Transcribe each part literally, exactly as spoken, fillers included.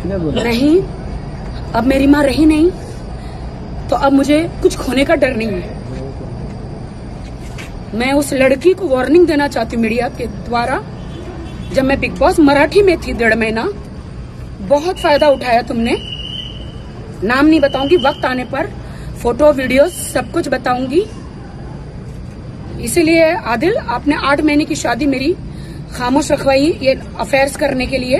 नहीं, अब मेरी माँ रही नहीं तो अब मुझे कुछ खोने का डर नहीं है। मैं उस लड़की को वार्निंग देना चाहती हूँ मीडिया के द्वारा। जब मैं बिग बॉस मराठी में थी डेढ़ महीना, बहुत फायदा उठाया तुमने। नाम नहीं बताऊंगी, वक्त आने पर फोटो वीडियो सब कुछ बताऊंगी। इसीलिए आदिल, आपने आठ महीने की शादी मेरी खामोश रखवाई ये अफेयर्स करने के लिए।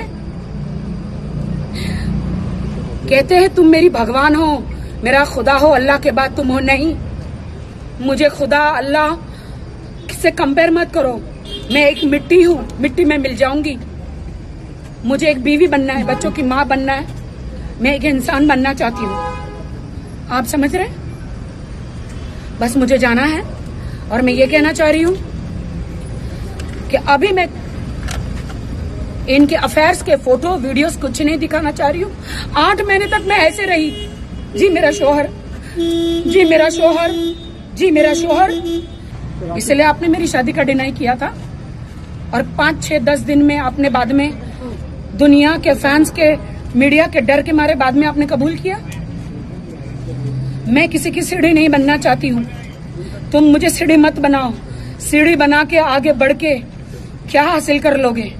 कहते हैं तुम मेरी भगवान हो, मेरा खुदा हो, अल्लाह के बाद तुम हो। नहीं, मुझे खुदा अल्लाह से कंपेयर मत करो। मैं एक मिट्टी हूँ, मिट्टी में मिल जाऊंगी। मुझे एक बीवी बनना है, बच्चों की माँ बनना है, मैं एक इंसान बनना चाहती हूँ। आप समझ रहे? बस मुझे जाना है और मैं ये कहना चाह रही हूँ कि अभी मैं इनके अफेयर्स के फोटो वीडियोस कुछ नहीं दिखाना चाह रही हूँ। आठ महीने तक मैं ऐसे रही। जी मेरा शोहर, जी मेरा शोहर, जी मेरा शोहर। इसलिए आपने मेरी शादी का डिनाई किया था और पांच छह दस दिन में आपने बाद में दुनिया के फैंस के, मीडिया के डर के मारे बाद में आपने कबूल किया। मैं किसी की सीढ़ी नहीं बनना चाहती हूँ। तुम मुझे सीढ़ी मत बनाओ। सीढ़ी बना के आगे बढ़ के क्या हासिल कर लोगे?